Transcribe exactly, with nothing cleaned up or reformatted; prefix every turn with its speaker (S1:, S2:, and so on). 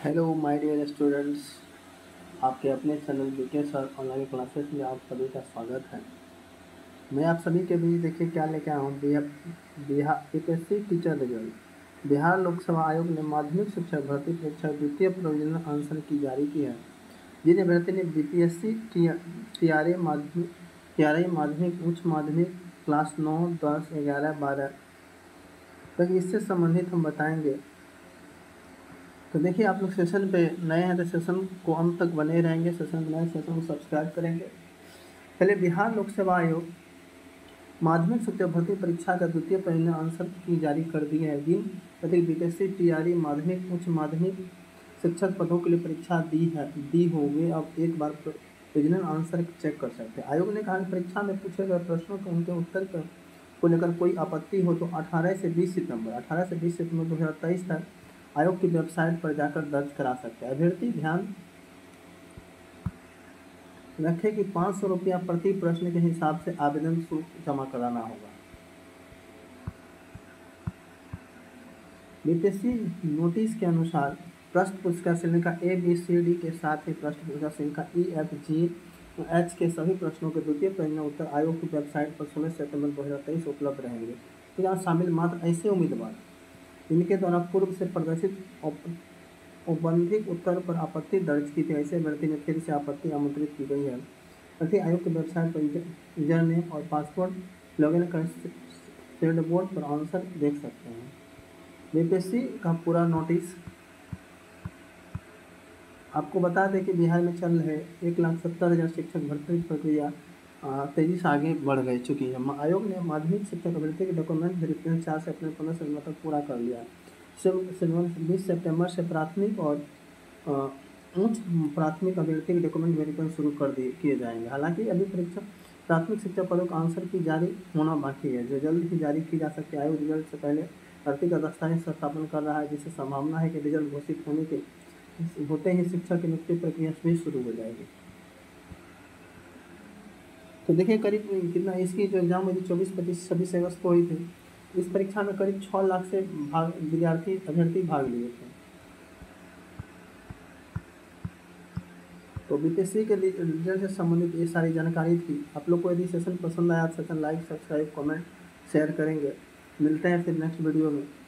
S1: Hello my dear students, आपके अपने channel BK sir online classes में आप सभी का स्वागत है। मैं आप सभी के बीच देखिए क्या लेके आया हूँ। Bihar Bihar UPSC teacher result. Bihar लोक सेवा आयोग ने माध्यमिक शिक्षक भर्ती परीक्षा द्वितीय प्रोविजनल आंसर की जारी की है। जिन अभ्यर्थी ने बीपीएससी टी आर ए माध्यमिक टी आर ए माध्यमिक उच्च माध्यमिक क्लास नौ दस ग्यारह बारह तक इससे संबंधित हम बताएंगे। तो देखिए, आप लोग सेशन पे नए हैं तो सेशन को अंत तक बने रहेंगे। सेशन बनाए, सेशन को सब्सक्राइब करेंगे। पहले बिहार लोक सेवा आयोग माध्यमिक शिक्षक भर्ती परीक्षा का द्वितीय परिणाम आंसर की जारी कर दी है। जिन अधिक बीपीएससी टीआरई माध्यमिक उच्च माध्यमिक शिक्षक पदों के लिए परीक्षा दी है दी हो वे अब एक बार प्रोविजनल आंसर चेक कर सकते हैं। आयोग ने कहा कि परीक्षा में पूछे गए प्रश्नों के उनके उत्तर को लेकर कोई आपत्ति हो तो अठारह से बीस सितंबर अठारह से बीस सितंबर दो हज़ार तेईस तक आयोग की वेबसाइट पर जाकर दर्ज करा सकते हैं। अभ्यर्थी ध्यान रखें कि पाँच सौ रुपया प्रति प्रश्न के हिसाब से आवेदन शुल्क जमा कराना होगा। बीपीएससी नोटिस के अनुसार प्रश्न पुस्तिका श्रेणिका ए बी सी डी के साथ ही प्रश्न पुस्तिका श्रेणिका ई एफ जी एच के सभी प्रश्नों के द्वितीय परिणाम उत्तर आयोग की वेबसाइट पर सोलह सितंबर दो हज़ार तेईस उपलब्ध रहेंगे। तो यहाँ शामिल मात्र ऐसे उम्मीदवार जिनके द्वारा पूर्व से प्रदर्शित औपबंधिक उत्तर पर आपत्ति दर्ज की थी, ऐसे अभ्यर्थी में फिर से आपत्ति आमंत्रित की गई है। अभ्यर्थी आयोग की वेबसाइट पर यूजर नेम और पासवर्ड लॉगिन कर शेयर्ड बोर्ड पर आंसर देख सकते हैं। बीपीएससी का पूरा नोटिस आपको बता दें कि बिहार में चल रहे एक लाख सत्तर हज़ार शिक्षक भर्ती प्रक्रिया तेजी से आगे बढ़ गई चुकी है। आयोग ने माध्यमिक शिक्षक अभ्यर्थी के डॉक्यूमेंट वेरिफिकेशन चार से अपने पंद्रह सितंबर तक पूरा कर लिया है। बीस सितंबर से प्राथमिक और उच्च प्राथमिक अभ्यर्थी के डॉक्यूमेंट वेरिफिकेशन शुरू कर दिए किए जाएंगे। हालांकि अभी परीक्षा प्राथमिक शिक्षक पदों का आंसर की जारी होना बाकी है, जो जल्द ही जारी की जा सकती है। आयोग रिजल्ट से पहले भर्ती का दस्तावेज सत्यापन कर रहा है, जिससे संभावना है कि रिजल्ट घोषित होने के होते ही शिक्षक की नियुक्ति प्रक्रिया भी शुरू हो जाएगी। तो देखिए, करीब कितना इसकी जो एग्जाम हुई थी चौबीस पच्चीस छब्बीस अगस्त को हुई थी। इस परीक्षा में करीब छः लाख से भाग विद्यार्थी अभ्यर्थी भाग लिए थे। तो बीपीएससी के रिजल्ट से संबंधित ये सारी जानकारी थी। आप लोग को यदि सेशन पसंद आया तो session like subscribe comment share करेंगे। मिलते हैं फिर नेक्स्ट वीडियो में।